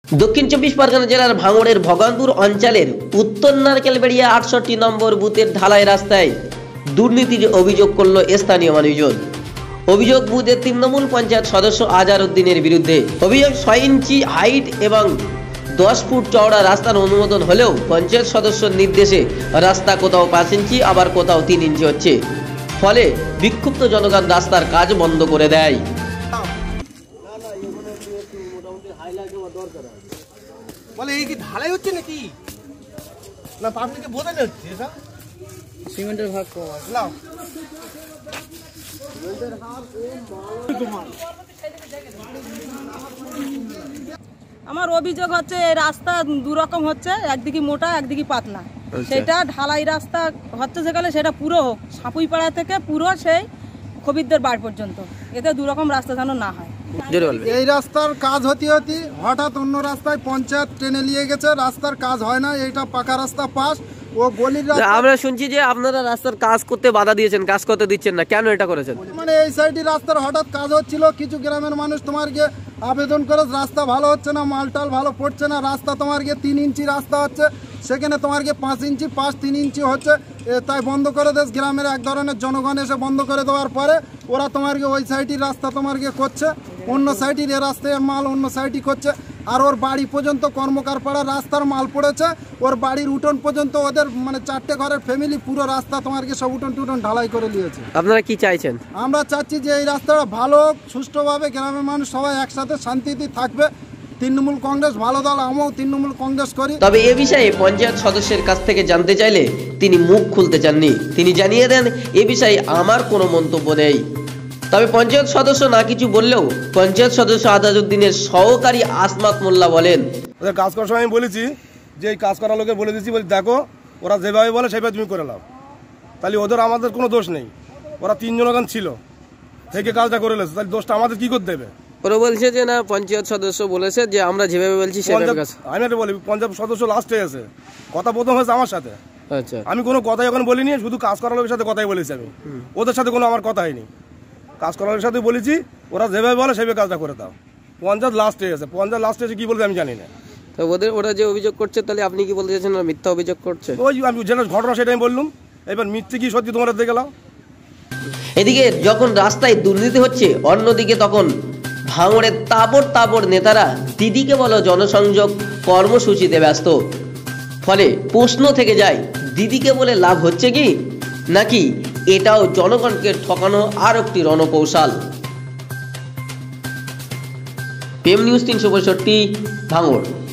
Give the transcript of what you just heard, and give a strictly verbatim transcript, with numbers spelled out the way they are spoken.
দক্ষিণ চব্বিশ পরগনা জেলার ভাঙড়ের ভগবানপুর অঞ্চলের উত্তর নারকেলবেড়িয়া আটষট্টি নম্বর বুথের ঢালাই রাস্তায় দুর্নীতির অভিযোগ করল স্থানীয় মানুষজন। অভিযোগ বুথের তৃণমূল পঞ্চায়েত সদস্য আজার উদ্দিনের বিরুদ্ধে। অভিযোগ ছয় ইঞ্চি হাইট এবং দশ ফুট চওড়া রাস্তার অনুমোদন হলেও পঞ্চায়েত সদস্যের নির্দেশে রাস্তা কোথাও পাঁচ ইঞ্চি আবার কোথাও তিন ইঞ্চি হচ্ছে, ফলে বিক্ষুব্ধ জনগণ রাস্তার কাজ বন্ধ করে দেয়। বলে এই কি ঢালাই হচ্ছে নাকি না পাবলিকে বোঝানো হচ্ছে এটা সিমেন্টের ভাগ কম আছে নাও সিমেন্টের হার আমার অভিযোগ হচ্ছে এই রাস্তা দু রকম হচ্ছে, একদিকে মোটা একদিকে পাতলা। সেটা ঢালাই রাস্তা হচ্ছে যেখানে সেটা পুরো হোক, সাপুইপাড়া থেকে পুরো সেই খবিরদের বাড়ি পর্যন্ত, এতে দু রকম রাস্তা যেন না হয়। এই রাস্তার কাজ হতে হতে হঠাৎ অন্য রাস্তায় পঞ্চায়েত টেনে নিয়ে গেছে, রাস্তার কাজ হয় না, এইটা পাকা রাস্তা পাস ও গলির রাস্তা। আমরা শুনছি যে আপনারা রাস্তার কাজ করতে বাধা দিয়েছেন, কাজ করতে দিচ্ছেন না, কেন এটা করেছেন? মানে এই সাইডে রাস্তার হঠাৎ কাজ হচ্ছিল, কিছু গ্রামের মানুষ তোমার গিয়ে আবেদন করে রাস্তা ভালো হচ্ছে না, মালটাল ভালো পড়ছে না, রাস্তা তোমার গিয়ে তিন ইঞ্চি রাস্তা হচ্ছে, সেখানে তোমার গিয়ে পাঁচ ইঞ্চি পাঁচ তিন ইঞ্চি হচ্ছে, তাই বন্ধ করে দেশ গ্রামের এক ধরনের জনগণ এসে বন্ধ করে দেওয়ার পরে ওরা তোমার গিয়ে ওই সাইডের রাস্তা তোমার গিয়ে করছে, অন্য সাইডের এ রাস্তায় মাল অন্য সাইডই করছে। আর ওর বাড়ি পর্যন্ত কর্মকার পাড়ার রাস্তার মাল পড়েছে, ওর বাড়ির উঠোন পর্যন্ত ওদের মানে চারটে ঘরের ফ্যামিলি পুরো রাস্তা তোমার গিয়ে সব উঠোন টুটন ঢালাই করে নিয়েছে। আপনারা কি চাইছেন? আমরা চাচ্ছি যে এই রাস্তাটা ভালো সুষ্ঠুভাবে গ্রামের মানুষ সবাই একসাথে শান্তিতে থাকবে। তৃণমূল কংগ্রেস ভালো দল, আমিও তৃণমূল কংগ্রেস করি। তবে এ বিষয়ে পঞ্চায়েত সদস্যের কাছ থেকে জানতে চাইলে তিনি মুখ খুলতে চাননি। তিনি জানিয়ে দেন, এ বিষয়ে আমার কোনো মন্তব্য নেই। তবে পঞ্চায়েত সদস্য না কিছু বললেও পঞ্চায়েত সদস্য আজাদউদ্দিনের সহকারী আসমাত মোল্লা বলেন, ওদের কাজ করার সময় আমি বলেছি যে এই কাজ করার লোকে বলে দিচ্ছি, বলি দেখো ওরা যেভাবে বলে সেভাবে তুমি করে নাও, তাহলে ওদের আমাদের কোনো দোষ নেই। ওরা তিনজন ওখানে ছিল থেকে কাজটা করে লেছে, তাহলে দোষটা আমাদের কি করতে হবে? ওরা বলছে যে না, পঞ্চায়েত সদস্য বলেছে যে আমরা যেভাবে বলছি সেভাবে কাজ। আমি একটা বলি, পঞ্চায়েত সদস্য লাস্টে এসে কথা প্রথম হয়েছে আমার সাথে। আচ্ছা, আমি কোনো কথাই ওখানে বলিনি, শুধু কাজ করার লোকের সাথে কথাই বলেছি। আমি ওদের সাথে কোনো আমার কথা হয়নি, কাজ করার সাথে বলেছি ওরা যেভাবে বলে সেভাবে কাজটা করে দাও। পঞ্চায়েত লাস্টে এসে পঞ্চায়েত লাস্টে এসে কি বলবে আমি জানি না। তো ওদের ওরা যে অভিযোগ করছে, তাহলে আপনি কি বলতে চাইছেন মিথ্যা অভিযোগ করছে? ওই আমি যেটা ঘটনা সেটা আমি বললাম, এবার মিথ্যে কি সত্যি তোমরা দেখে নাও। এদিকে যখন রাস্তায় দুর্নীতি হচ্ছে, অন্যদিকে তখন ভাঙড়ের তাবড় তাবড় নেতারা দিদিকে বলো জনসংযোগ কর্মসূচিতে ব্যস্ত। ফলে প্রশ্ন থেকে যায়, দিদিকে বলে লাভ হচ্ছে কি, নাকি এটাও জনগণকে ঠকানো আর একটি রণকৌশল? পেম নিউজ তিনশো পঁয়ষট্টি, ভাঙড়।